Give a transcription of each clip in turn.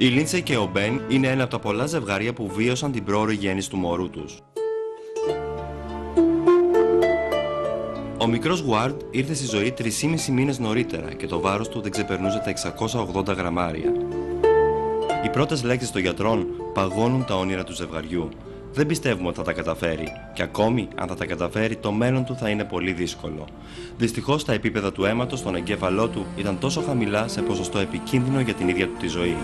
Η Λίντσεϊ και ο Μπεν είναι ένα από τα πολλά ζευγάρια που βίωσαν την πρόωρη γέννηση του μωρού τους. Ο μικρός Γουάρντ ήρθε στη ζωή 3,5 μήνες νωρίτερα και το βάρος του δεν ξεπερνούσε τα 680 γραμμάρια. Οι πρώτες λέξεις των γιατρών παγώνουν τα όνειρα του ζευγαριού. Δεν πιστεύουμε ότι θα τα καταφέρει και ακόμη αν θα τα καταφέρει το μέλλον του θα είναι πολύ δύσκολο. Δυστυχώς τα επίπεδα του αίματος στον εγκέφαλό του ήταν τόσο χαμηλά σε ποσοστό επικίνδυνο για την ίδια του τη ζωή.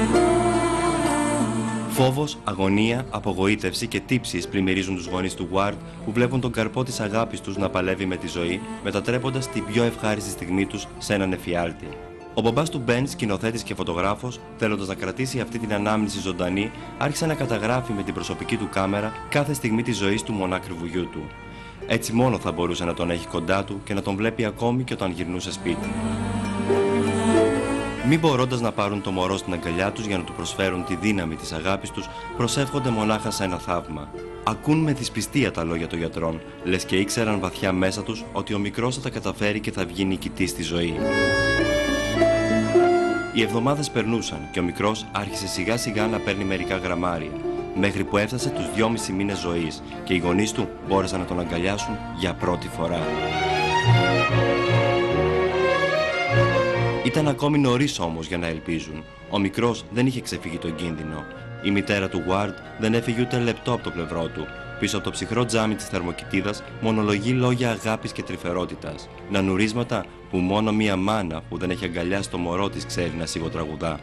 Φόβος, αγωνία, απογοήτευση και τύψεις πλημμυρίζουν τους γονείς του Γουάρντ που βλέπουν τον καρπό της αγάπης τους να παλεύει με τη ζωή, μετατρέποντας την πιο ευχάριστη στιγμή τους σε έναν εφιάλτη. Ο μπαμπάς του Μπεν, σκηνοθέτης και φωτογράφος, θέλοντας να κρατήσει αυτή την ανάμνηση ζωντανή, άρχισε να καταγράφει με την προσωπική του κάμερα κάθε στιγμή της ζωής του μονάκριβου γιού του. Έτσι μόνο θα μπορούσε να τον έχει κοντά του και να τον βλέπει ακόμη και όταν γυρνούσε σπίτι. Μη μπορώντας να πάρουν το μωρό στην αγκαλιά τους για να του προσφέρουν τη δύναμη της αγάπης τους, προσεύχονται μονάχα σε ένα θαύμα. Ακούν με δυσπιστία τα λόγια των γιατρών, λες και ήξεραν βαθιά μέσα τους ότι ο μικρός θα τα καταφέρει και θα βγει νικητής στη ζωή. Οι εβδομάδες περνούσαν και ο μικρός άρχισε σιγά σιγά να παίρνει μερικά γραμμάρια, μέχρι που έφτασε τους 2,5 μήνες ζωής και οι γονείς του μπόρεσαν να τον αγκαλιάσουν για πρώτη φορά. Ήταν ακόμη νωρίς όμως για να ελπίζουν. Ο μικρός δεν είχε ξεφύγει τον κίνδυνο. Η μητέρα του Γουάρντ δεν έφυγε ούτε λεπτό από το πλευρό του. Πίσω από το ψυχρό τζάμι της θερμοκοιτίδας μονολογεί λόγια αγάπης και τρυφερότητας. Νανουρίσματα που μόνο μία μάνα που δεν έχει αγκαλιάσει το μωρό της ξέρει να σιγοτραγουδά.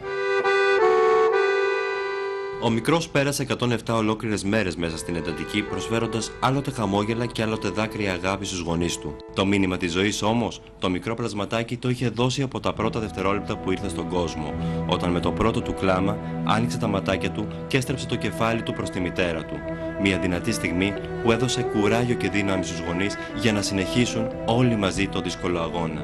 Ο μικρός πέρασε 107 ολόκληρες μέρες μέσα στην εντατική, προσφέροντας άλλοτε χαμόγελα και άλλοτε δάκρυα αγάπη στους γονείς του. Το μήνυμα της ζωής όμως, το μικρό πλασματάκι το είχε δώσει από τα πρώτα δευτερόλεπτα που ήρθε στον κόσμο, όταν με το πρώτο του κλάμα άνοιξε τα ματάκια του και έστρεψε το κεφάλι του προς τη μητέρα του. Μια δυνατή στιγμή που έδωσε κουράγιο και δύναμη στους γονείς για να συνεχίσουν όλοι μαζί το δύσκολο αγώνα.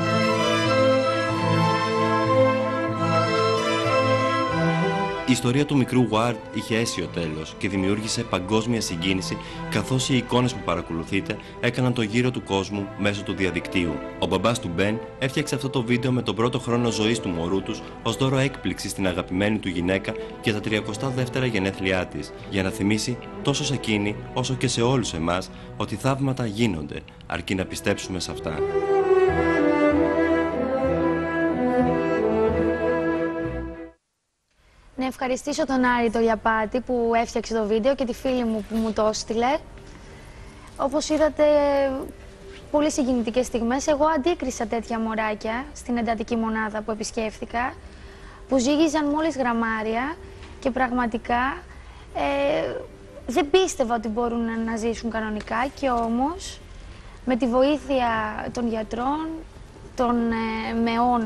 Η ιστορία του μικρού Γουάρντ είχε αίσιο τέλος και δημιούργησε παγκόσμια συγκίνηση, καθώς οι εικόνες που παρακολουθείτε έκαναν το γύρο του κόσμου μέσω του διαδικτύου. Ο μπαμπάς του Μπεν έφτιαξε αυτό το βίντεο με τον πρώτο χρόνο ζωής του μωρού τους ως δώρο έκπληξη στην αγαπημένη του γυναίκα για τα 32η γενέθλιά της, για να θυμίσει τόσο σε εκείνη όσο και σε όλους εμάς ότι θαύματα γίνονται, αρκεί να πιστέψουμε σε αυτά. Να ευχαριστήσω τον Άρη το Γιαπάτη που έφτιαξε το βίντεο και τη φίλη μου που μου το έστειλε. Όπως είδατε, πολύ συγκινητικές στιγμές. Εγώ αντίκρισα τέτοια μωράκια στην εντατική μονάδα που επισκέφθηκα, που ζύγιζαν μόλις γραμμάρια και πραγματικά δεν πίστευα ότι μπορούν να ζήσουν κανονικά και όμως με τη βοήθεια των γιατρών, των μεών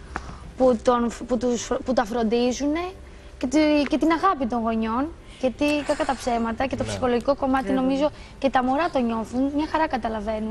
που τα φροντίζουν και την αγάπη των γονιών, γιατί κακά τα ψέματα και το ψυχολογικό κομμάτι νομίζω και τα μωρά το νιώθουν, μια χαρά καταλαβαίνουν.